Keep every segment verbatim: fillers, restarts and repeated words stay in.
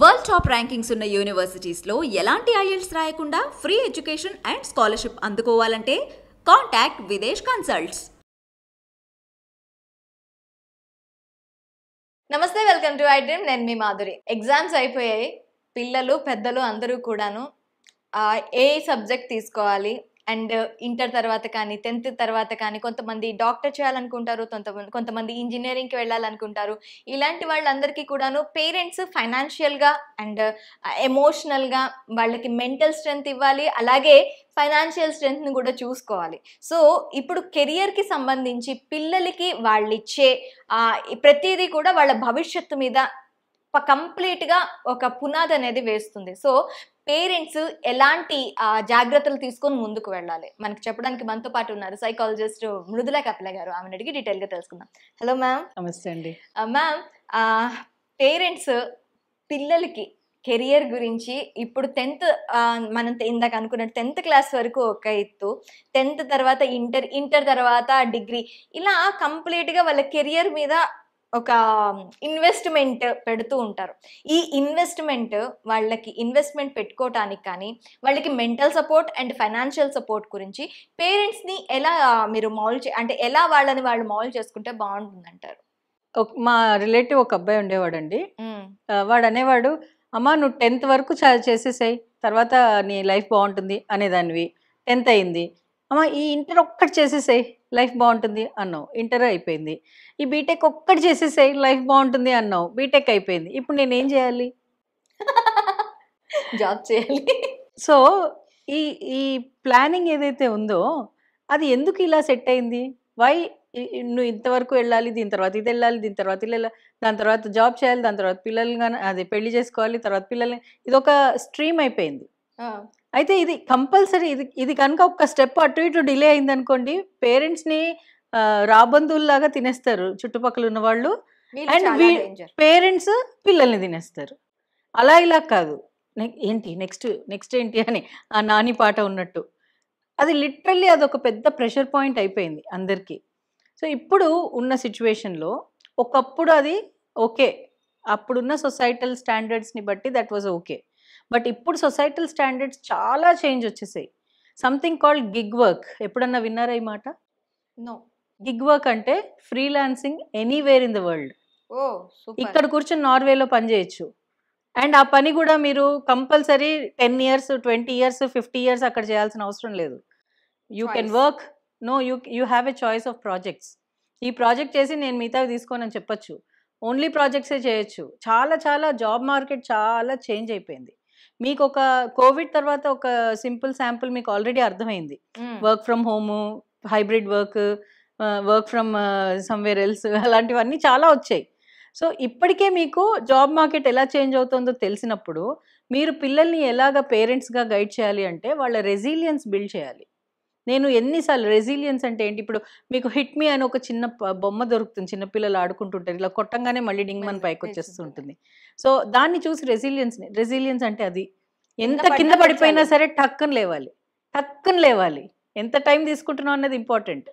World top rankings ఉన్న యూనివర్సిటీస్లో ఎలాంటి IELTS రాయకుండా ఫ్రీ ఎడ్యుకేషన్ అండ్ స్కాలర్షిప్ అందుకోవాలంటే కాంటాక్ట్ విదేశ్ కన్సల్ట్స్. నమస్తే, వెల్కమ్ టు ఐ డ్రీమ్. నేను మీ మాధురి. ఎగ్జామ్స్ అయిపోయాయి. పిల్లలు పెద్దలు అందరూ కూడాను ఏ సబ్జెక్ట్ తీసుకోవాలి అండ్ ఇంటర్ తర్వాత కానీ టెన్త్ తర్వాత కానీ కొంతమంది డాక్టర్ చేయాలనుకుంటారు, కొంతమంది కొంతమంది ఇంజనీరింగ్కి వెళ్ళాలనుకుంటారు. ఇలాంటి వాళ్ళందరికీ కూడాను పేరెంట్స్ ఫైనాన్షియల్గా అండ్ ఎమోషనల్గా వాళ్ళకి మెంటల్ స్ట్రెంగ్త్ ఇవ్వాలి, అలాగే ఫైనాన్షియల్ స్ట్రెంగ్త్ని కూడా చూసుకోవాలి. సో ఇప్పుడు కెరియర్కి సంబంధించి పిల్లలకి వాళ్ళు ఇచ్చే ప్రతిదీ కూడా వాళ్ళ భవిష్యత్తు మీద కంప్లీట్గా ఒక పునాది అనేది వేస్తుంది. సో పేరెంట్స్ ఎలాంటి జాగ్రత్తలు తీసుకొని ముందుకు వెళ్ళాలి మనకి చెప్పడానికి మనతో పాటు ఉన్నారు సైకాలజిస్ట్ మృదులా కపిల గారు. ఆమెను అడిగి డీటెయిల్గా తెలుసుకుందాం. Hello ma'am. నమస్తే అండి. మ్యామ్, పేరెంట్స్ పిల్లలకి కెరియర్ గురించి ఇప్పుడు టెన్త్ మనం ఇందాక అనుకున్నట్టు టెన్త్ క్లాస్ వరకు ఒక ఎత్తు, టెన్త్ తర్వాత ఇంటర్, ఇంటర్ తర్వాత డిగ్రీ, ఇలా కంప్లీట్గా వాళ్ళ కెరియర్ మీద ఒక ఇన్వెస్ట్మెంట్ పెడుతూ ఉంటారు. ఈ ఇన్వెస్ట్మెంట్ వాళ్ళకి ఇన్వెస్ట్మెంట్ పెట్టుకోవటానికి కానీ వాళ్ళకి mental support and financial support గురించి పేరెంట్స్ని ఎలా మీరు మౌల్డ్ అంటే ఎలా వాళ్ళని వాళ్ళు మౌల్డ్ చేసుకుంటే బాగుంటుంది అంటారు? మా రిలేటివ్ ఒక అబ్బాయి ఉండేవాడండి. వాడు అనేవాడు, అమ్మ నువ్వు టెన్త్ వరకు చేసేసాయి, తర్వాత నీ లైఫ్ బాగుంటుంది అనేదానివి. టెన్త్ అయింది, అమ్మ ఈ ఇంటర్ ఒక్కటి చేసేసాయి లైఫ్ బాగుంటుంది అన్నావు, ఇంటర్ అయిపోయింది. ఈ బీటెక్ ఒక్కటి చేసేసాయి లైఫ్ బాగుంటుంది అన్నావు, బీటెక్ అయిపోయింది. ఇప్పుడు నేనేం చేయాలి? జాబ్ చేయాలి. సో ఈ ఈ ప్లానింగ్ ఏదైతే ఉందో అది ఎందుకు ఇలా సెట్ అయింది? వై నువ్వు ఇంతవరకు వెళ్ళాలి, దీని తర్వాత ఇది వెళ్ళాలి, దీని తర్వాత ఇది వెళ్ళాలి, దాని తర్వాత జాబ్ చేయాలి, దాని తర్వాత పిల్లల్ని కానీ అది పెళ్లి చేసుకోవాలి, తర్వాత పిల్లల్ని, ఇది ఒక స్ట్రీమ్ అయిపోయింది. అయితే ఇది కంపల్సరీ, ఇది ఇది కనుక ఒక స్టెప్ అటు ఇటు డిలే అయింది అనుకోండి, పేరెంట్స్ని రాబంధువుల్లాగా తినేస్తారు చుట్టుపక్కల ఉన్న వాళ్ళు, అండ్ పేరెంట్స్ పిల్లల్ని తినేస్తారు. అలా ఇలా కాదు, ఏంటి నెక్స్ట్ నెక్స్ట్ ఏంటి అని ఆ నాని పాట ఉన్నట్టు అది లిటరల్లీ అదొక పెద్ద ప్రెషర్ పాయింట్ అయిపోయింది అందరికీ. సో ఇప్పుడు ఉన్న సిచ్యువేషన్లో ఒకప్పుడు అది ఓకే, అప్పుడున్న సొసైటల్ స్టాండర్డ్స్ని బట్టి దట్ వాజ్ ఓకే. బట్ ఇప్పుడు సొసైటల్ స్టాండర్డ్స్ చాలా చేంజ్ వచ్చేసాయి. Something called gig work. ఎప్పుడన్నా విన్నారా ఈ మాట? నో. గిగ్ వర్క్ అంటే freelancing anywhere in the world. ఓ, ఇక్కడ కూర్చొని నార్వేలో పని చేయొచ్చు, అండ్ ఆ పని కూడా మీరు compulsory ten years twenty years fifty years అక్కడ చేయాల్సిన అవసరం లేదు. You can work, no you you have a choice of projects. ఈ ప్రాజెక్ట్ చేసి నేను మిగతావి తీసుకోనని చెప్పచ్చు, ఓన్లీ ప్రాజెక్ట్సే చేయొచ్చు. చాలా చాలా జాబ్ మార్కెట్ చాలా చేంజ్ అయిపోయింది. మీకు ఒక కోవిడ్ తర్వాత ఒక సింపుల్ శాంపుల్ మీకు ఆల్రెడీ అర్థమైంది. Work from home, hybrid work, work from somewhere else, అలాంటివన్నీ చాలా వచ్చాయి. సో ఇప్పటికే మీకు జాబ్ మార్కెట్ ఎలా చేంజ్ అవుతుందో తెలిసినప్పుడు మీరు పిల్లల్ని ఎలాగ పేరెంట్స్గా గైడ్ చేయాలి అంటే వాళ్ళ రెసిలియన్స్ బిల్డ్ చేయాలి. నేను ఎన్నిసార్లు రెసిలియన్స్ అంటే ఏంటి, ఇప్పుడు మీకు హిట్ మీ అని ఒక చిన్న బొమ్మ దొరుకుతుంది, చిన్నపిల్లలు ఆడుకుంటుంటారు, ఇలా కొట్టంగానే మళ్ళీ డింగ్ మన పైకి వచ్చేస్తుంటుంది. సో దాన్ని చూసి రెసిలియన్స్ని, రెసిలియన్స్ అంటే అది ఎంత కింద పడిపోయినా సరే టక్కుని లేవాలి, టక్కుని లేవాలి. ఎంత టైం తీసుకుంటున్నాం అన్నది ఇంపార్టెంట్.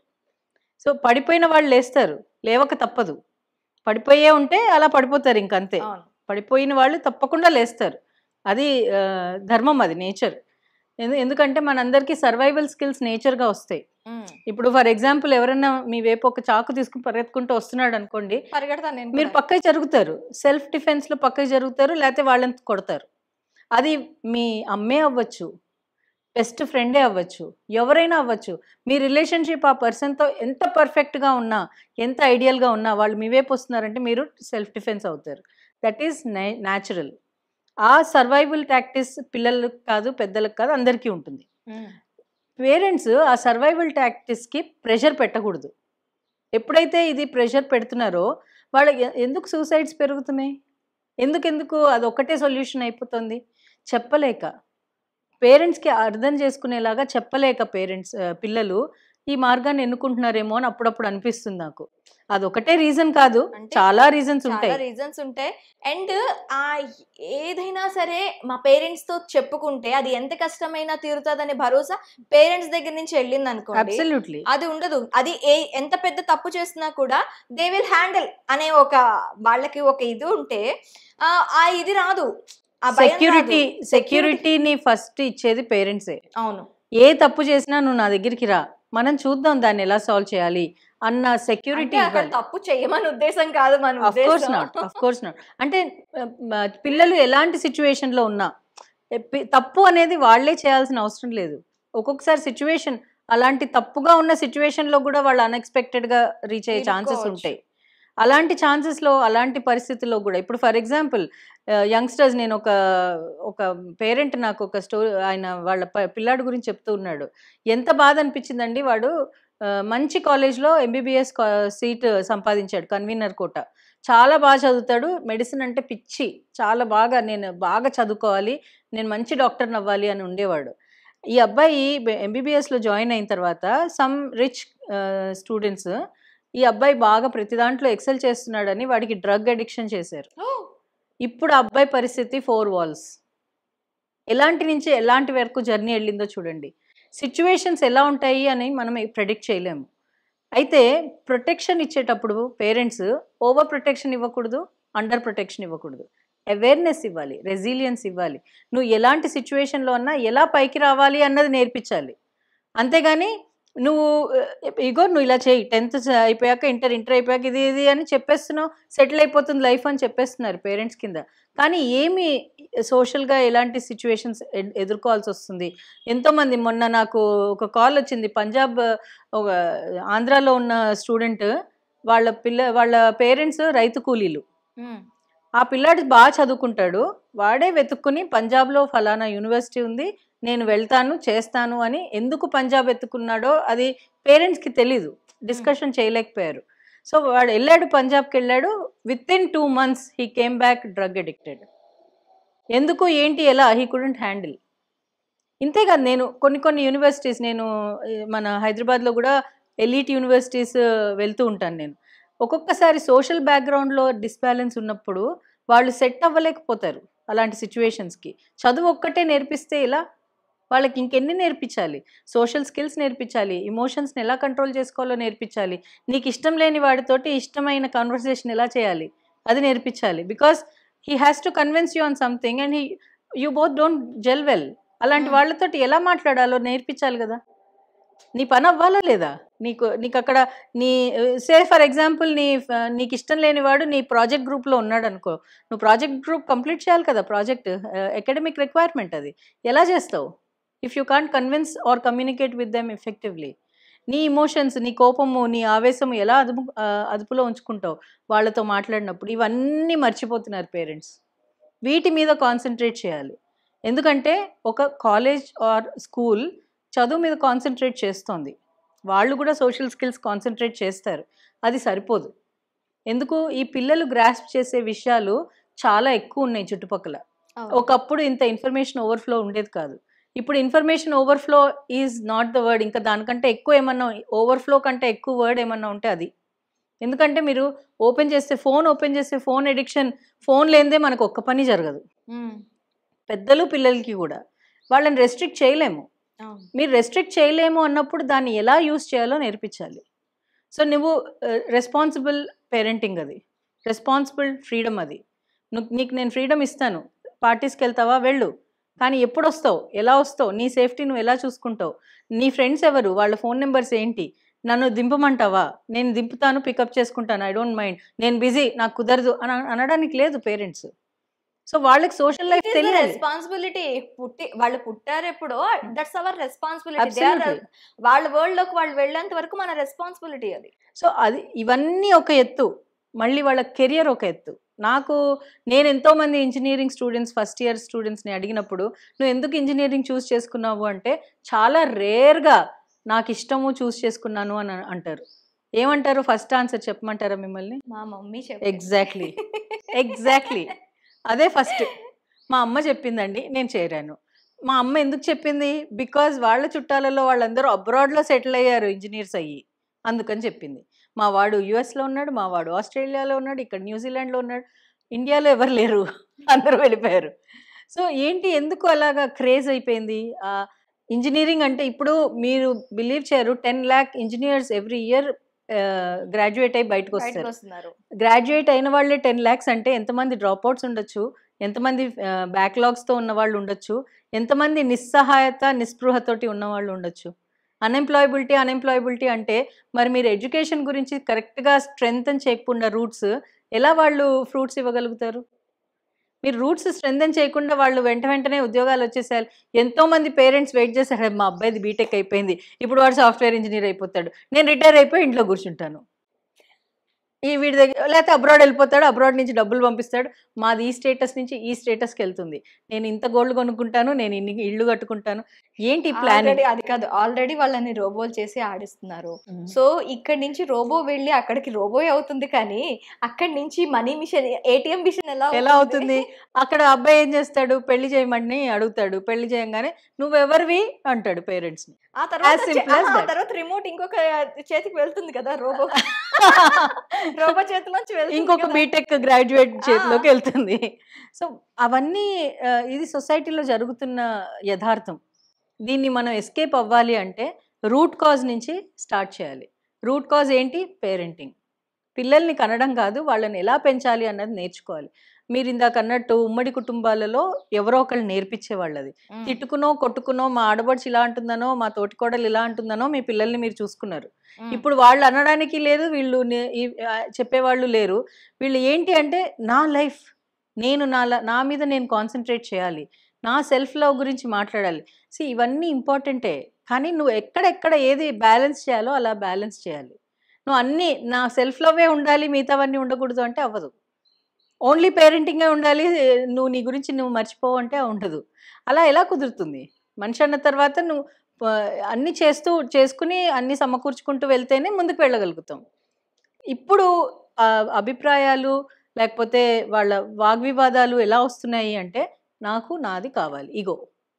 సో పడిపోయిన వాళ్ళు లేస్తారు, లేవక తప్పదు. పడిపోయే ఉంటే అలా పడిపోతారు, ఇంకంతే. పడిపోయిన వాళ్ళు తప్పకుండా లేస్తారు, అది ధర్మం, అది నేచర్. ఎందుకంటే మనందరికీ సర్వైవల్ స్కిల్స్ నేచర్గా వస్తాయి. ఇప్పుడు ఫర్ ఎగ్జాంపుల్ ఎవరైనా మీ వైపు ఒక చాకు తీసుకుని పరిగెత్తుకుంటూ వస్తున్నాడు అనుకోండి, మీరు పక్కకి జరుగుతారు, సెల్ఫ్ డిఫెన్స్లో పక్కకి జరుగుతారు, లేకపోతే వాళ్ళని కొడతారు. అది మీ అమ్మే అవ్వచ్చు, బెస్ట్ ఫ్రెండే అవ్వచ్చు, ఎవరైనా అవ్వచ్చు. మీ రిలేషన్షిప్ ఆ పర్సన్తో ఎంత పర్ఫెక్ట్గా ఉన్నా, ఎంత ఐడియల్గా ఉన్నా, వాళ్ళు మీ వైపు వస్తున్నారంటే మీరు సెల్ఫ్ డిఫెన్స్ అవుతారు. That is natural. ఆ సర్వైవల్ టాక్టిక్స్ పిల్లలకు కాదు, పెద్దలకు కాదు, అందరికీ ఉంటుంది. పేరెంట్స్ ఆ సర్వైవల్ టాక్టిక్స్కి ప్రెషర్ పెట్టకూడదు. ఎప్పుడైతే ఇది ప్రెషర్ పెడుతున్నారో వాళ్ళ ఎందుకు సూసైడ్స్ పెరుగుతున్నాయి, ఎందుకెందుకు అది ఒక్కటే సొల్యూషన్ అయిపోతుంది, చెప్పలేక, పేరెంట్స్కి అర్థం చేసుకునేలాగా చెప్పలేక పేరెంట్స్ పిల్లలు ఈ మార్గాన్ని ఎన్నుకుంటున్నారేమో అని అప్పుడప్పుడు అనిపిస్తుంది నాకు. అదొకటే రీజన్ కాదు, చాలా రీజన్స్ ఉంటాయి రీజన్స్ ఉంటాయి అండ్ ఏదైనా సరే మా పేరెంట్స్ తో చెప్పుకుంటే అది ఎంత కష్టమైనా తీరుతుందనే భరోసా పేరెంట్స్ దగ్గర నుంచి వెళ్ళింది అనుకోండి, అబ్సల్యూట్లీ అది ఉండదు. అది ఏ ఎంత పెద్ద తప్పు చేసినా కూడా దే విల్ హ్యాండిల్ అనే ఒక వాళ్ళకి ఒక ఇది ఉంటే ఆ ఇది రాదు. ఆ భయం సెక్యూరిటీ కాదు. సెక్యూరిటీని ఫస్ట్ ఇచ్చేది పేరెంట్సే. అవును. ఏ తప్పు చేసినా నువ్వు నా దగ్గరికి రా, మనం చూద్దాం దాన్ని ఎలా సాల్వ్ చేయాలి అన్న సెక్యూరిటీ అంటే అక్కడ ఇవ్వాలి. తప్పు చేయమని ఉద్దేశం కాదు మన అఫ్ కోర్స్ ఉద్దేశం. Not, of course not. అంటే ఆ, మ- పిల్లలు ఎలాంటి సిచ్యువేషన్ లో ఉన్నా ఏ, పి- తప్పు అనేది వాళ్ళే చేయాల్సిన అవసరం లేదు. ఒక్కొక్కసారి సిచ్యువేషన్ అలాంటి తప్పుగా ఉన్న సిచ్యువేషన్ లో కూడా వాళ్ళు అన్ఎక్స్పెక్టెడ్ గా రీచ్ అయ్యే ఛాన్సెస్ ఇరుక్కోవచ్చు. ఉంటాయి. అలాంటి ఛాన్సెస్ లో అలాంటి పరిస్థితుల్లో కూడా ఇప్పుడు ఫర్ ఎగ్జాంపుల్ యంగ్స్టర్స్, నేను ఒక ఒక పేరెంట్ నాకు ఒక స్టోరీ, ఆయన వాళ్ళ ప- పిల్లాడి గురించి చెప్తూ ఉన్నాడు. ఎంత బాధ అనిపించిందండి. వాడు ఆ, మంచి కాలేజ్లో ఎంబీబీఎస్ సీట్ సంపాదించాడు, కన్వీనర్ కోట. చాలా బాగా చదువుతాడు, మెడిసిన్ అంటే పిచ్చి, చాలా బాగా నేను బాగా చదువుకోవాలి, నేను మంచి డాక్టర్ని అవ్వాలి అని ఉండేవాడు. ఈ అబ్బాయి ఎంబీబీఎస్లో జాయిన్ అయిన తర్వాత సమ్ రిచ్ స్టూడెంట్స్ ఈ అబ్బాయి బాగా ప్రతి దాంట్లో ఎక్సెల్ చేస్తున్నాడని వాడికి డ్రగ్ అడిక్షన్ చేశారు. ఇప్పుడు ఆ అబ్బాయి పరిస్థితి ఫోర్ వాల్స్. ఎలాంటి నుంచి ఎలాంటి వరకు జర్నీ వెళ్ళిందో చూడండి. సిచ్యువేషన్స్ ఎలా ఉంటాయి అని మనం ప్రెడిక్ట్ చేయలేము. అయితే ప్రొటెక్షన్ ఇచ్చేటప్పుడు పేరెంట్స్ ఓవర్ ప్రొటెక్షన్ ఇవ్వకూడదు, అండర్ ప్రొటెక్షన్ ఇవ్వకూడదు. అవేర్నెస్ ఇవ్వాలి, రెసిలియన్స్ ఇవ్వాలి. నువ్వు ఎలాంటి సిచ్యువేషన్లో అన్నా ఎలా పైకి రావాలి అన్నది నేర్పించాలి. అంతేగాని నువ్వు ఇగో నువ్వు ఇలా చేయి, టెన్త్ అయిపోయాక ఇంటర్ ఇంటర్ అయిపోయాక ఇది ఇది అని చెప్పేస్తున్నావు, సెటిల్ అయిపోతుంది లైఫ్ అని చెప్పేస్తున్నారు పేరెంట్స్ కింద. కానీ ఏమి సోషల్గా ఎలాంటి సిచ్యువేషన్స్ ఎదుర్కోవాల్సి వస్తుంది. ఎంతోమంది, మొన్న నాకు ఒక కాల్ వచ్చింది, పంజాబ్ ఒక ఆంధ్రాలో ఉన్న స్టూడెంట్, వాళ్ళ పిల్ల వాళ్ళ పేరెంట్స్ రైతు కూలీలు. ఉమ్. ఆ పిల్లాడు బాగా చదువుకుంటాడు, వాడే వెతుక్కుని పంజాబ్లో ఫలానా యూనివర్సిటీ ఉంది, నేను వెళ్తాను చేస్తాను అని. ఎందుకు పంజాబ్ ఎత్తుకున్నాడో అది పేరెంట్స్కి తెలీదు, డిస్కషన్ చేయలేకపోయారు. సో వాడు వెళ్ళాడు, పంజాబ్కి వెళ్ళాడు. Within two months he came back drug addicted. ఎందుకు ఏంటి ఎలా, హీ కుడెంట్ హ్యాండిల్. ఇంతే కాదు, నేను కొన్ని కొన్ని యూనివర్సిటీస్, నేను ఈ, మన హైదరాబాద్లో కూడా ఎలీట్ యూనివర్సిటీస్ వెళ్తూ ఉంటాను నేను. ఒక్కొక్కసారి సోషల్ బ్యాక్గ్రౌండ్లో డిస్బ్యాలెన్స్ ఉన్నప్పుడు వాళ్ళు సెట్ అవ్వలేకపోతారు అలాంటి సిచ్యువేషన్స్కి. చదువు ఒక్కటే నేర్పిస్తే ఇలా వాళ్ళకి ఇంకెన్ని నేర్పించాలి? సోషల్ స్కిల్స్ నేర్పించాలి, ఇమోషన్స్ని ఎలా కంట్రోల్ చేసుకోవాలో నేర్పించాలి, నీకు ఇష్టం లేని వాడితోటి ఇష్టమైన కాన్వర్సేషన్ ఎలా చేయాలి అది నేర్పించాలి. Because he has to convince you on something and he you both don't gel well. అలాంటి వాళ్ళతోటి ఎలా మాట్లాడాలో నేర్పించాలి కదా. నీ పని అవ్వాలా లేదా? నీకు నీకు అక్కడ నీ సే ఫర్ ఎగ్జాంపుల్ నీ నీకు ఇష్టం లేని వాడు నీ ప్రాజెక్ట్ గ్రూప్లో ఉన్నాడు అనుకో, నువ్వు ప్రాజెక్ట్ గ్రూప్ కంప్లీట్ చేయాలి కదా. ప్రాజెక్ట్ అకాడమిక్ రిక్వైర్మెంట్, అది ఎలా చేస్తావు if you can't convince or communicate with them effectively? నీ ఇమోషన్స్, నీ కోపము, నీ ఆవేశము ఎలా అదుపు ఆ, అదుపులో ఉంచుకుంటావు వాళ్ళతో మాట్లాడినప్పుడు? ఇవన్నీ మర్చిపోతున్నారు పేరెంట్స్. వీటి మీద కాన్సన్ట్రేట్ చేయాలి. ఎందుకంటే ఒక కాలేజ్ ఆర్ స్కూల్ చదువు మీద కాన్సన్ట్రేట్ చేస్తోంది, వాళ్ళు కూడా సోషల్ స్కిల్స్ కాన్సన్ట్రేట్ చేస్తారు, అది సరిపోదు. ఎందుకు, ఈ పిల్లలు గ్రాస్ప్ చేసే విషయాలు చాలా ఎక్కువ ఉన్నాయి చుట్టుపక్కల. అవును. ఒకప్పుడు ఇంత ఇన్ఫర్మేషన్ ఓవర్ఫ్లో ఉండేది కాదు. ఇప్పుడు information overflow is not the word, ఇంకా దానికంటే ఎక్కువ ఏమన్నా, ఓవర్ఫ్లో కంటే ఎక్కువ వర్డ్ ఏమన్నా ఉంటే అది. ఎందుకంటే మీరు ఓపెన్ చేస్తే ఫోన్ ఓపెన్ చేస్తే ఫోన్ ఎడిక్షన్, ఫోన్ లేనిదే మనకు ఒక్క పని జరగదు. ఉమ్. పెద్దలు పిల్లలకి కూడా వాళ్ళని రెస్ట్రిక్ట్ చేయలేము. అవును. మీరు రెస్ట్రిక్ట్ చేయలేము అన్నప్పుడు దాన్ని ఎలా యూస్ చేయాలో నేర్పించాలి. సో నువ్వు రెస్పాన్సిబుల్ పేరెంటింగ్, అది రెస్పాన్సిబుల్ ఫ్రీడమ్. అది నువ్వు, నీకు నేను ఫ్రీడమ్ ఇస్తాను, పార్టీస్కి వెళ్తావా వెళ్ళు, కానీ ఎప్పుడు వస్తావు, ఎలా వస్తావు, నీ సేఫ్టీ నువ్వు ఎలా చూసుకుంటావు, నీ ఫ్రెండ్స్ ఎవరు, వాళ్ళ ఫోన్ నెంబర్స్ ఏంటి, నన్ను దింపమంటావా, నేను దింపుతాను, పికప్ చేసుకుంటాను, ఐ డోంట్ మైండ్, నేను బిజీ, నాకు కుదరదు అని అనడానికి లేదు పేరెంట్స్. సో వాళ్ళకి సోషల్ లైఫ్ తెలియాలి. రెస్పాన్సిబిలిటీ. పుట్టి వాళ్ళు పుట్టారు ఎప్పుడో, దట్స్ అవర్ రెస్పాన్సిబిలిటీ. Absolutely. వాళ్ళ వరల్డ్ లోకి వాళ్ళు వెళ్ళేంత వరకు మన రెస్పాన్సిబిలిటీ అది. సో అది, ఇవన్నీ ఒక ఎత్తు, మళ్ళీ వాళ్ళ కెరియర్ ఒక ఎత్తు. నాకు, నేను ఎంతోమంది ఇంజనీరింగ్ స్టూడెంట్స్, ఫస్ట్ ఇయర్ స్టూడెంట్స్ని అడిగినప్పుడు నువ్వు ఎందుకు ఇంజనీరింగ్ చూస్ చేసుకున్నావు అంటే, చాలా రేర్గా నాకు ఇష్టము చూస్ చేసుకున్నాను అని అంటారు. ఏమంటారు, ఫస్ట్ ఆన్సర్ చెప్పమంటారా మిమ్మల్ని? మా మమ్మీ ఎగ్జాక్ట్లీ, ఎగ్జాక్ట్లీ అదే ఫస్ట్. మా అమ్మ చెప్పిందండి, నేను చేరాను. మా అమ్మ ఎందుకు చెప్పింది? బికాజ్ వాళ్ళ చుట్టాలలో వాళ్ళందరూ అబ్రాడ్లో సెటిల్ అయ్యారు ఇంజనీర్స్ అయ్యి, అందుకని చెప్పింది. మా వాడు యుఎస్లో ఉన్నాడు, మా వాడు ఆస్ట్రేలియాలో ఉన్నాడు, ఇక్కడ న్యూజిలాండ్లో ఉన్నాడు, ఇండియాలో ఎవరు లేరు, అందరూ వెళ్ళిపోయారు. సో ఏంటి, ఎందుకు అలాగా క్రేజ్ అయిపోయింది ఇంజనీరింగ్ అంటే? ఇప్పుడు మీరు బిలీవ్ చేయరు, ten lakh engineers every year graduate అయ్యి బయటకు వస్తారు. వస్తున్నారు. గ్రాడ్యుయేట్ అయిన వాళ్ళే టెన్ ల్యాక్స్ అంటే ఎంతమంది డ్రాప్ అవుట్స్ ఉండొచ్చు, ఎంతమంది బ్యాక్లాగ్స్తో ఉన్న వాళ్ళు ఉండొచ్చు, ఎంతమంది నిస్సహాయత నిస్పృహతోటి ఉన్న వాళ్ళు ఉండొచ్చు. అన్ఎంప్లాయబిలిటీ అన్ఎంప్లాయబిలిటీ అంటే మరి మీరు ఎడ్యుకేషన్ గురించి కరెక్ట్గా స్ట్రెంగ్తన్ చేయకుండా రూట్స్ ఎలా వాళ్ళు ఫ్రూట్స్ ఇవ్వగలుగుతారు? మీరు రూట్స్ స్ట్రెంగ్తన్ చేయకుండా వాళ్ళు వెంట వెంటనే ఉద్యోగాలు వచ్చేసారు. ఎంతోమంది పేరెంట్స్ వెయిట్ చేశారు, మా అబ్బాయిది బీటెక్ అయిపోయింది, ఇప్పుడు వాడు సాఫ్ట్వేర్ ఇంజనీర్ అయిపోతాడు, నేను రిటైర్ అయిపోయి ఇంట్లో కూర్చుంటాను, ఈ వీడి దగ్గర లేకపోతే అబ్రాడ్ వెళ్ళిపోతాడు, అబ్రాడ్ నుంచి డబ్బులు పంపిస్తాడు, మాది ఈ స్టేటస్ నుంచి ఈ స్టేటస్కి వెళ్తుంది, నేను ఇంత గోల్డ్ కొనుక్కుంటాను, నేను ఇన్ని ఇళ్ళు కట్టుకుంటాను. ఏంటి ప్లాన్? అది కాదు, ఆల్రెడీ వాళ్ళని రోబోలు చేసి ఆడిస్తున్నారు. సో ఇక్కడ నుంచి రోబో వెళ్ళి అక్కడికి రోబో అవుతుంది, కానీ అక్కడి నుంచి మనీ మిషన్ ఏటీఎం మిషన్ ఎలా ఎలా అవుతుంది? అక్కడ అబ్బాయి ఏం చేస్తాడు, పెళ్లి చేయమని అడుగుతాడు, పెళ్లి చేయంగానే నువ్వెవరివి అంటాడు పేరెంట్స్ ని. ఆ తర్వాత తర్వాత రిమోట్ ఇంకొక చేతికి వెళ్తుంది కదా, రోబో రోబో చేతిలోంచి ఇంకొక బీటెక్ గ్రాడ్యుయేట్ చేతిలోకి వెళ్తుంది. సో అవన్నీ ఇది సొసైటీలో జరుగుతున్న యథార్థం. దీన్ని మనం ఎస్కేప్ అవ్వాలి అంటే రూట్ కాజ్ నుంచి స్టార్ట్ చేయాలి. రూట్ కాజ్ ఏంటి? పేరెంటింగ్. పిల్లల్ని కనడం కాదు, వాళ్ళని ఎలా పెంచాలి అన్నది నేర్చుకోవాలి. మీరు ఇందాక అన్నట్టు ఉమ్మడి కుటుంబాలలో ఎవరో ఒకళ్ళు నేర్పించేవాళ్ళు. అది తిట్టుకునో కొట్టుకునో మా ఆడబడుచు ఇలా అంటుందనో మా తోటికోడలు ఇలా అంటుందనో మీ పిల్లల్ని మీరు చూసుకున్నారు. ఇప్పుడు వాళ్ళు అనడానికి లేదు, వీళ్ళు చెప్పేవాళ్ళు లేరు. వీళ్ళు ఏంటి అంటే నా లైఫ్, నేను నా నా మీద నేను కాన్సన్ట్రేట్ చేయాలి, నా సెల్ఫ్ లవ్ గురించి మాట్లాడాలి. సి ఇవన్నీ ఇంపార్టెంటే, కానీ నువ్వు ఎక్కడెక్కడ ఏది బ్యాలెన్స్ చేయాలో అలా బ్యాలెన్స్ చేయాలి. నువ్వు అన్నీ నా సెల్ఫ్ లవ్వే ఉండాలి మిగతావన్నీ ఉండకూడదు అంటే అవ్వదు. ఓన్లీ పేరెంటింగే ఉండాలి, నువ్వు నీ గురించి నువ్వు మర్చిపోవు అంటే ఉండదు. అలా ఎలా కుదురుతుంది? మనిషి అన్న తర్వాత నువ్వు అన్నీ చేస్తూ చేసుకుని అన్నీ సమకూర్చుకుంటూ వెళ్తేనే ముందుకు వెళ్ళగలుగుతాం. ఇప్పుడు అభిప్రాయాలు లేకపోతే వాళ్ళ వాగ్వివాదాలు ఎలా వస్తున్నాయి అంటే నాకు నాది కావాలి, ఈగో.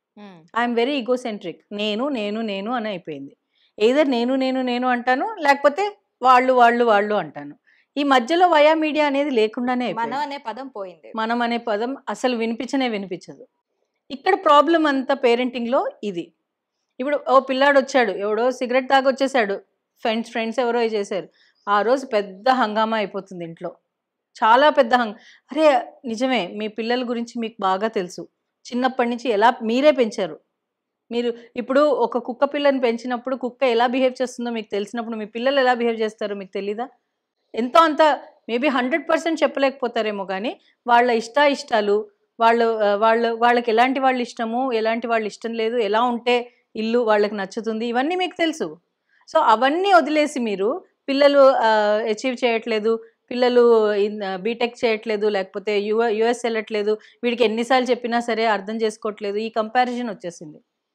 ఐఎమ్ వెరీ ఈగోసెంట్రిక్, నేను నేను నేను అని అయిపోయింది. ఏదర్ నేను నేను నేను అంటాను, లేకపోతే వాళ్ళు వాళ్ళు వాళ్ళు అంటాను. ఈ మధ్యలో వయా మీడియా అనేది లేకుండానే మనం అనే పదం పోయింది. మనం అనే పదం అసలు వినిపించనే వినిపించదు. ఇక్కడ ప్రాబ్లం అంతా పేరెంటింగ్లో ఇది. ఇప్పుడు ఓ పిల్లాడు వచ్చాడు, ఎవడో సిగరెట్ తాగి వచ్చేసాడు, ఫ్రెండ్స్ ఫ్రెండ్స్ ఎవరో చేశారు, ఆ రోజు పెద్ద హంగామా అయిపోతుంది ఇంట్లో, చాలా పెద్ద హంగ అరే నిజమే, మీ పిల్లల గురించి మీకు బాగా తెలుసు, చిన్నప్పటి నుంచి ఎలా మీరే పెంచారు. మీరు ఇప్పుడు ఒక కుక్క పిల్లని పెంచినప్పుడు కుక్క ఎలా బిహేవ్ చేస్తుందో మీకు తెలిసినప్పుడు మీ పిల్లలు ఎలా బిహేవ్ చేస్తారో మీకు తెలీదా? ఎంతో అంత మేబీ హండ్రెడ్ పర్సెంట్ చెప్పలేకపోతారేమో, కానీ వాళ్ళ ఇష్ట ఇష్టాలు, వాళ్ళు వాళ్ళు వాళ్ళకి ఎలాంటి వాళ్ళు ఇష్టము, ఎలాంటి వాళ్ళు ఇష్టం లేదు, ఎలా ఉంటే ఇల్లు వాళ్ళకి నచ్చుతుంది, ఇవన్నీ మీకు తెలుసు. సో అవన్నీ వదిలేసి మీరు పిల్లలు అచీవ్ చేయట్లేదు, పిల్లలు బీటెక్ చేయట్లేదు, లేకపోతే యువ యుఎస్ వెళ్ళట్లేదు, వీడికి ఎన్నిసార్లు చెప్పినా సరే అర్థం చేసుకోవట్లేదు, ఈ కంపారిజన్ వచ్చేసింది.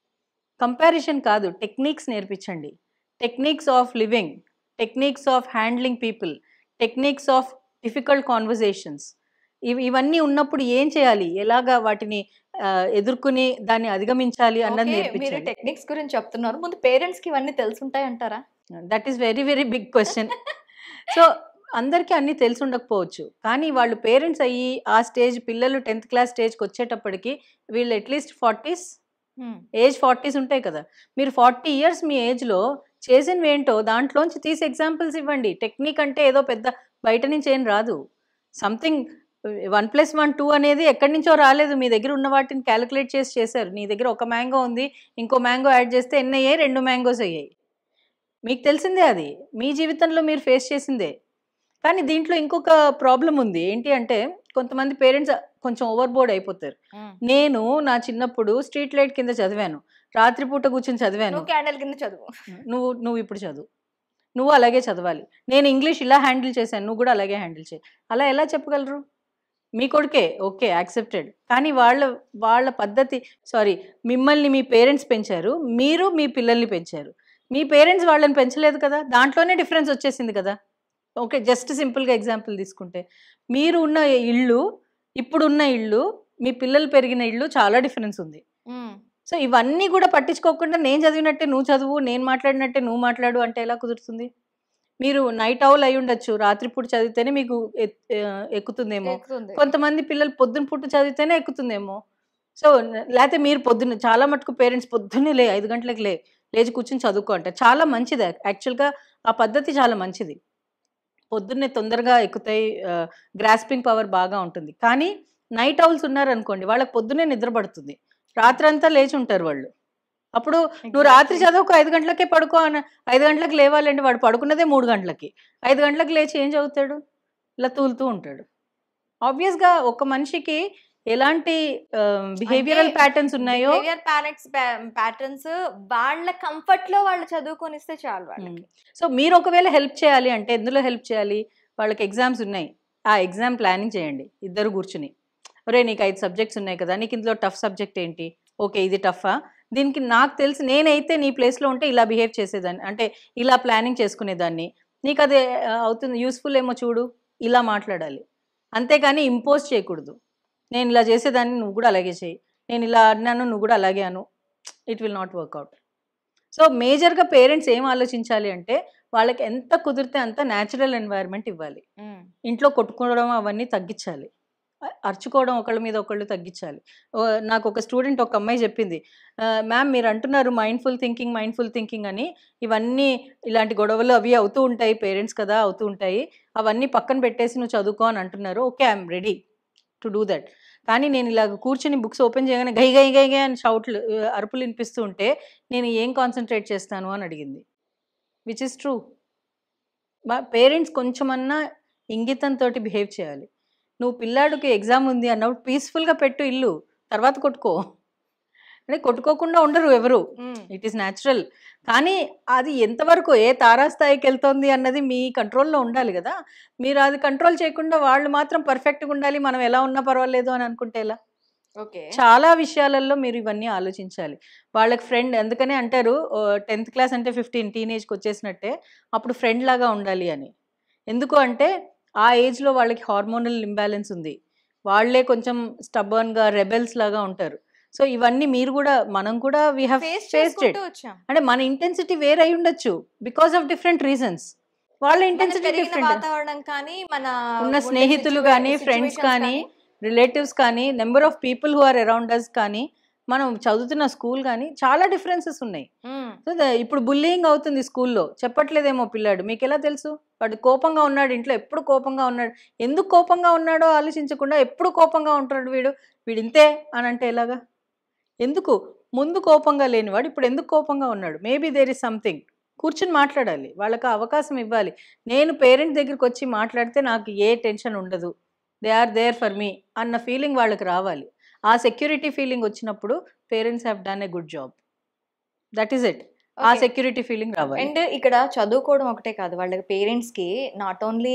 కంపారిజన్ కాదు, టెక్నిక్స్ నేర్పించండి. Techniques of living, techniques of handling people, techniques of difficult conversations, ఇవి ఇవన్నీ ఉన్నప్పుడు ఏం చేయాలి, ఎలాగా వాటిని ఎదుర్కొని దాన్ని అధిగమించాలి అన్నది నేర్పించాలి. టెక్నిక్స్ గురించి చెప్తున్నారు, ముందు పేరెంట్స్ కి ఇవన్నీ తెలుసుంటాయి అంటారా? That is very very big question. So అందరికీ అన్నీ తెలిసి ఉండకపోవచ్చు, కానీ వాళ్ళు పేరెంట్స్ అయ్యి ఆ స్టేజ్, పిల్లలు టెన్త్ క్లాస్ స్టేజ్కి వచ్చేటప్పటికి వీళ్ళు అట్లీస్ట్ ఫార్టీస్ ఏజ్ ఫార్టీస్ ఉంటాయి కదా. మీరు ఫార్టీ ఇయర్స్ మీ ఏజ్లో చేసినవి ఏంటో దాంట్లోంచి తీసి ఎగ్జాంపుల్స్ ఇవ్వండి. టెక్నిక్ అంటే ఏదో పెద్ద బయట నుంచి ఏం రాదు. Something one plus one two అనేది ఎక్కడి నుంచో రాలేదు, మీ దగ్గర ఉన్న వాటిని క్యాలిక్యులేట్ చేసి చేశారు. నీ దగ్గర ఒక మ్యాంగో ఉంది, ఇంకో మ్యాంగో యాడ్ చేస్తే ఎన్ని అయ్యాయి? రెండు మ్యాంగోస్ అయ్యాయి. మీకు తెలిసిందే, అది మీ జీవితంలో మీరు ఫేస్ చేసిందే. కానీ దీంట్లో ఇంకొక ప్రాబ్లం ఉంది. ఏంటి అంటే కొంతమంది పేరెంట్స్ కొంచెం ఓవర్ బోర్డ్ అయిపోతారు. నేను నా చిన్నప్పుడు స్ట్రీట్ లైట్ కింద చదివాను, రాత్రిపూట కూర్చొని చదివాను, క్యాండిల్ కింద చదువు, నువ్వు నువ్వు ఇప్పుడు చదువు, నువ్వు అలాగే చదవాలి, నేను ఇంగ్లీష్ ఇలా హ్యాండిల్ చేశాను, నువ్వు కూడా అలాగే హ్యాండిల్ చేయి, అలా ఎలా చెప్పగలరు? మీ కొడుకే ఓకే యాక్సెప్టెడ్, కానీ వాళ్ళ వాళ్ళ పద్ధతి, సారీ మిమ్మల్ని మీ పేరెంట్స్ పెంచారు, మీరు మీ పిల్లల్ని పెంచారు, మీ పేరెంట్స్ వాళ్ళని పెంచలేదు కదా, దాంట్లోనే డిఫరెన్స్ వచ్చేసింది కదా. ఓకే, జస్ట్ సింపుల్గా ఎగ్జాంపుల్ తీసుకుంటే మీరు ఉన్న ఇల్లు, ఇప్పుడున్న ఇల్లు, మీ పిల్లలు పెరిగిన ఇల్లు చాలా డిఫరెన్స్ ఉంది. సో ఇవన్నీ కూడా పట్టించుకోకుండా నేను చదివినట్టే నువ్వు చదువు, నేను మాట్లాడినట్టే నువ్వు మాట్లాడు అంటే ఎలా కుదురుతుంది? మీరు నైట్ అవుల్ అయి ఉండొచ్చు, రాత్రిపూట చదివితేనే మీకు ఎక్కుతుందేమో, కొంతమంది పిల్లలు పొద్దున పూట చదివితేనే ఎక్కుతుందేమో. సో లేకపోతే మీరు పొద్దున్న, చాలా మటుకు పేరెంట్స్ పొద్దున్నే లే ఐదు గంటలకు లే లేచి కూర్చొని చదువుకో అంటారు. చాలా మంచిది, యాక్చువల్గా ఆ పద్ధతి చాలా మంచిది, పొద్దున్నే తొందరగా ఎక్కుతాయి, గ్రాస్పింగ్ పవర్ బాగా ఉంటుంది. కానీ నైట్ ఔల్స్ ఉన్నారనుకోండి, వాళ్ళకి పొద్దునే నిద్ర పడుతుంది, రాత్రంతా లేచి ఉంటారు వాళ్ళు. అప్పుడు నువ్వు రాత్రి చదువుకో, ఐదు గంటలకే పడుకో అని, ఐదు గంటలకు లేవాలంటే వాడు పడుకున్నదే మూడు గంటలకి, ఐదు గంటలకు లేచి ఏం చదువుతాడు? ఇలా తూలుతూ ఉంటాడు. ఆబ్వియస్గా ఒక మనిషికి ఎలాంటి బిహేవియరల్ ప్యాటర్న్స్ ఉన్నాయో, బిహేవియర్ ప్యారెంట్స్ ప్యాటర్న్స్ వాళ్ళ కంఫర్ట్ లో వాళ్ళు చదువుకొనిస్తే చాలు వాళ్ళకి. సో మీరు ఒకవేళ హెల్ప్ చేయాలి అంటే ఎందులో హెల్ప్ చేయాలి? వాళ్ళకి ఎగ్జామ్స్ ఉన్నాయి, ఆ ఎగ్జామ్ ప్లానింగ్ చేయండి ఇద్దరు కూర్చుని. ఒరే నీకు ఐదు సబ్జెక్ట్స్ ఉన్నాయి కదా, నీకు ఇందులో టఫ్ సబ్జెక్ట్ ఏంటి? ఓకే ఇది టఫా, దీనికి నాకు తెలిసి నేనైతే నీ ప్లేస్లో ఉంటే ఇలా బిహేవ్ చేసేదాన్ని, అంటే ఇలా ప్లానింగ్ చేసుకునేదాన్ని, నీకు అది అవుతుంది యూస్ఫుల్ ఏమో చూడు, ఇలా మాట్లాడాలి. అంతేకాని ఇంపోజ్ చేయకూడదు. నేను ఇలా చేసేదాన్ని నువ్వు కూడా అలాగే చేయి, నేను ఇలా అన్నాను నువ్వు కూడా అలాగే అను, it will not work out. So మేజర్గా పేరెంట్స్ ఏం ఆలోచించాలి అంటే వాళ్ళకి ఎంత కుదిరితే అంత న్యాచురల్ ఎన్వైర్న్మెంట్ ఇవ్వాలి. ఇంట్లో కొట్టుకోవడం అవన్నీ తగ్గించాలి, అరుచుకోవడం ఒకళ్ళ మీద ఒకళ్ళు తగ్గించాలి. నాకు ఒక స్టూడెంట్ ఒక అమ్మాయి చెప్పింది, మ్యామ్ మీరు అంటున్నారు మైండ్ఫుల్ థింకింగ్ మైండ్ఫుల్ థింకింగ్ అని, ఇవన్నీ ఇలాంటి గొడవలు అవి అవుతూ ఉంటాయి, పేరెంట్స్ కదా అవుతూ ఉంటాయి, అవన్నీ పక్కన పెట్టేసి నువ్వు చదువుకో అని అంటున్నారు. Okay I'm ready to do that, కానీ నేను ఇలా కూర్చొని బుక్స్ ఓపెన్ చేయగానే గై గై గై గై అని షౌట్లు అరుపులు వినిపిస్తూ ఉంటే నేను ఏం కాన్సన్ట్రేట్ చేస్తాను అని అడిగింది. Which is true. మా పేరెంట్స్ కొంచెమన్నా ఇంగితంతో బిహేవ్ చేయాలి. నువ్వు పిల్లాడికి ఎగ్జామ్ ఉంది అన్నప్పుడు పీస్ఫుల్గా పెట్టు ఇల్లు, తర్వాత కొట్టుకో అంటే కొట్టుకోకుండా ఉండరు ఎవరు, ఇట్ ఈస్ న్యాచురల్. కానీ అది ఎంతవరకు ఏ తారాస్థాయికి వెళ్తుంది అన్నది మీ కంట్రోల్లో ఉండాలి కదా. మీరు అది కంట్రోల్ చేయకుండా వాళ్ళు మాత్రం పర్ఫెక్ట్గా ఉండాలి, మనం ఎలా ఉన్నా పర్వాలేదు అని అనుకుంటే ఎలా? ఓకే, చాలా విషయాలలో మీరు ఇవన్నీ ఆలోచించాలి. వాళ్ళకి ఫ్రెండ్ అందుకనే అంటారు టెన్త్ క్లాస్ అంటే ఫిఫ్టీన్ టీనేజ్కి వచ్చేసినట్టే, అప్పుడు ఫ్రెండ్ లాగా ఉండాలి అని. ఎందుకు అంటే ఆ ఏజ్లో వాళ్ళకి హార్మోనల్ ఇంబ్యాలెన్స్ ఉంది, వాళ్ళే కొంచెం స్టబర్న్గా రెబెల్స్ లాగా ఉంటారు. సో ఇవన్నీ మీరు కూడా మనం కూడా వీ హ్యావ్ ఫేస్డ్ ఇట్. అంటే మన ఇంటెన్సిటీ వేరే అయి ఉండొచ్చు బికాస్ ఆఫ్ డిఫరెంట్ రీజన్స్, వాళ్ళ ఇంటెన్సిటీ డిఫరెంట్. వాతావరణం కానీ మన ఉన్న స్నేహితులు కానీ ఫ్రెండ్స్ కానీ రిలేటివ్స్ కానీ number of people who are around us కానీ మనం చదువుతున్న స్కూల్ కానీ చాలా డిఫరెన్సెస్ ఉన్నాయి. సో ఇప్పుడు బుల్లింగ్ అవుతుంది స్కూల్లో, చెప్పట్లేదేమో పిల్లాడు, మీకు ఎలా తెలుసు? వాడు కోపంగా ఉన్నాడు, ఇంట్లో ఎప్పుడు కోపంగా ఉన్నాడు, ఎందుకు కోపంగా ఉన్నాడో ఆలోచించకుండా ఎప్పుడు కోపంగా ఉంటాడు వీడు, వీడు ఇంతే అని అంటే ఎలాగా? ఎందుకు ముందు కోపంగా లేనివాడు ఇప్పుడు ఎందుకు కోపంగా ఉన్నాడు? Maybe there is something. కూర్చుని మాట్లాడాలి, వాళ్ళకి అవకాశం ఇవ్వాలి. నేను పేరెంట్ దగ్గరికి వచ్చి మాట్లాడితే నాకు ఏ టెన్షన్ ఉండదు, they are there for me అన్న ఫీలింగ్ వాళ్ళకి రావాలి. ఆ సెక్యూరిటీ ఫీలింగ్ వచ్చినప్పుడు parents have done a good job, that is it. ఆ సెక్యూరిటీ ఫీలింగ్ రావాలి. అండ్ ఇక్కడ చదువుకోవడం ఒకటే కాదు, వాళ్ళకి పేరెంట్స్ కి నాట్ ఓన్లీ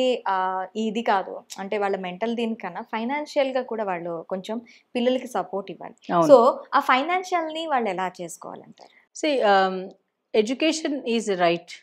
ఇది కాదు, అంటే వాళ్ళ మెంటల్ దీనికన్నా ఫైనాన్షియల్ గా కూడా వాళ్ళు కొంచెం పిల్లలకి సపోర్ట్ ఇవ్వాలి. సో ఆ ఫైనాన్షియల్ ని వాళ్ళు ఎలా చేసుకోవాలంటారు? సి ఎడ్యుకేషన్ ఈజ్ రైట్,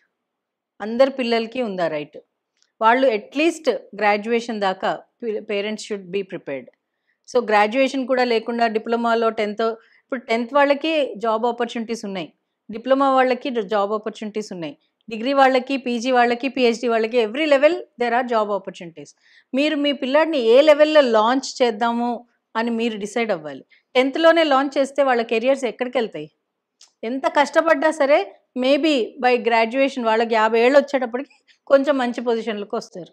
అందరు పిల్లలకి ఉందా రైట్. వాళ్ళు అట్లీస్ట్ గ్రాడ్యుయేషన్ దాకా parents should be prepared. So graduation కూడా లేకుండా డిప్లొమాలో టెన్త్, ఇప్పుడు టెన్త్ వాళ్ళకి జాబ్ ఆపర్చునిటీస్ ఉన్నాయి, డిప్లొమా వాళ్ళకి జాబ్ ఆపర్చునిటీస్ ఉన్నాయి, డిగ్రీ వాళ్ళకి, పీజీ వాళ్ళకి, పిహెచ్డి వాళ్ళకి, every level there are job opportunities. మీరు మీ పిల్లాడిని ఏ లెవెల్లో లాంచ్ చేద్దాము అని మీరు డిసైడ్ అవ్వాలి. టెన్త్లోనే లాంచ్ చేస్తే వాళ్ళ కెరియర్స్ ఎక్కడికి వెళ్తాయి? ఎంత కష్టపడ్డా సరే మేబీ బై గ్రాడ్యుయేషన్ వాళ్ళకి యాభై ఏళ్ళు వచ్చేటప్పటికి కొంచెం మంచి పొజిషన్లకు వస్తారు.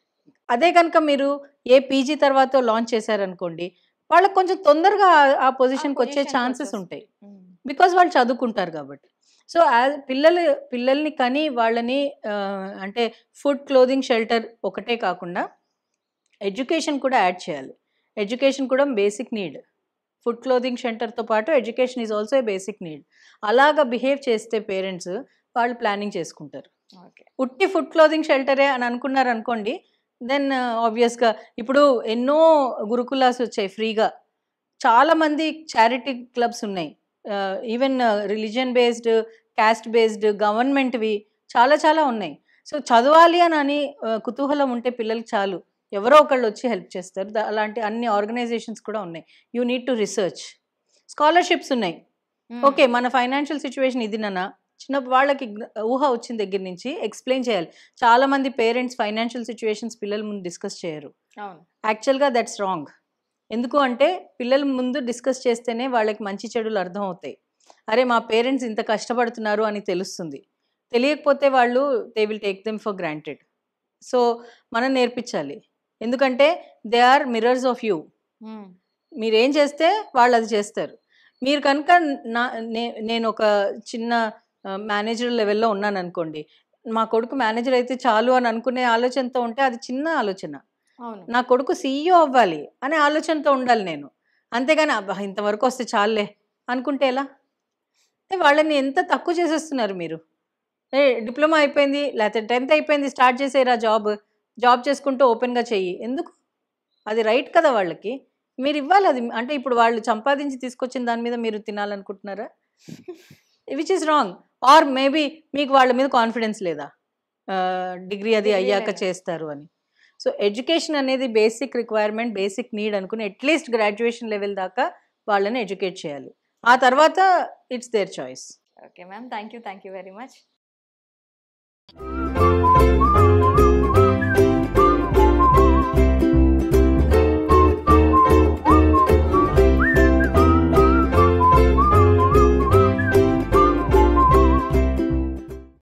అదే కనుక మీరు ఏ పీజీ తర్వాత లాంచ్ చేశారనుకోండి, వాళ్ళకి కొంచెం తొందరగా ఆ పొజిషన్కి వచ్చే ఛాన్సెస్ ఉంటాయి, బికాజ్ వాళ్ళు చదువుకుంటారు కాబట్టి. సో యాజ్ పిల్లలు పిల్లల్ని కని వాళ్ళని అంటే ఫుడ్, క్లోదింగ్, షెల్టర్ ఒకటే కాకుండా ఎడ్యుకేషన్ కూడా యాడ్ చేయాలి. ఎడ్యుకేషన్ కూడా బేసిక్ నీడ్. ఫుడ్, క్లోదింగ్, షెల్టర్తో పాటు education is also a basic need. అలాగా బిహేవ్ చేస్తే పేరెంట్స్ వాళ్ళు ప్లానింగ్ చేసుకుంటారు. ఉట్టి ఫుడ్, క్లోదింగ్, షెల్టరే అని అనుకున్నారు అనుకోండి, దెన్ ఆబ్వియస్గా ఇప్పుడు ఎన్నో గురుకులాస్ వచ్చాయి ఫ్రీగా, చాలామంది చారిటీ క్లబ్స్ ఉన్నాయి, even religion based, caste based, గవర్నమెంట్వి చాలా చాలా ఉన్నాయి. సో చదవాలి అని అని కుతూహలం ఉంటే పిల్లలకి చాలు, ఎవరో ఒకళ్ళు వచ్చి హెల్ప్ చేస్తారు. అలాంటి అన్ని ఆర్గనైజేషన్స్ కూడా ఉన్నాయి. You need to research. Scholarships ఉన్నాయి. ఓకే మన ఫైనాన్షియల్ సిచ్యువేషన్ ఇది నాన్న, చిన్న వాళ్ళకి ఊహ వచ్చిన దగ్గర నుంచి ఎక్స్ప్లెయిన్ చేయాలి. చాలామంది పేరెంట్స్ ఫైనాన్షియల్ సిచ్యువేషన్స్ పిల్లల ముందు డిస్కస్ చేయరు. యాక్చువల్గా దట్స్ రాంగ్. ఎందుకు అంటే పిల్లల ముందు డిస్కస్ చేస్తేనే వాళ్ళకి మంచి చెడులు అర్థం అవుతాయి. అరే మా పేరెంట్స్ ఇంత కష్టపడుతున్నారు అని తెలుస్తుంది. తెలియకపోతే వాళ్ళు they will take them for granted. So మనం నేర్పించాలి, ఎందుకంటే they are mirrors of you. మీరు ఏం చేస్తే వాళ్ళు అది చేస్తారు. మీరు కనుక నా నే- నేను ఒక చిన్న మేనేజర్ లెవెల్లో ఉన్నాను అనుకోండి, మా కొడుకు మేనేజర్ అయితే చాలు అని అనుకునే ఆలోచనతో ఉంటే అది చిన్న ఆలోచన. అవును. నా కొడుకు సీఈఓ అవ్వాలి అనే ఆలోచనతో ఉండాలి నేను. అంతేగాని అబ్బా ఇంతవరకు వస్తే చాలులే అనుకుంటే ఎలా? అంటే వాళ్ళని ఎంత తక్కువ చేసేస్తున్నారు మీరు. ఏ డిప్లొమా అయిపోయింది లేకపోతే టెన్త్ అయిపోయింది స్టార్ట్ చేసేరా జాబ్, జాబ్ చేసుకుంటూ ఓపెన్గా చెయ్యి. ఎందుకు? అది రైట్ కదా వాళ్ళకి. మీరు ఇవ్వాలి అది. అంటే ఇప్పుడు వాళ్ళు సంపాదించి తీసుకొచ్చిన దాని మీద మీరు తినాలనుకుంటున్నారా? Which is wrong. Or maybe మీకు వాళ్ళ మీద కాన్ఫిడెన్స్ లేదా డిగ్రీ అది Degree అయ్యాక లేదా. చేస్తారు అని. సో ఎడ్యుకేషన్ అనేది బేసిక్ రిక్వైర్మెంట్, బేసిక్ నీడ్ అనుకుని అట్లీస్ట్ గ్రాడ్యుయేషన్ లెవెల్ దాకా వాళ్ళని ఎడ్యుకేట్ చేయాలి. ఆ తర్వాత it's their choice. Okay ma'am, thank you thank you very much.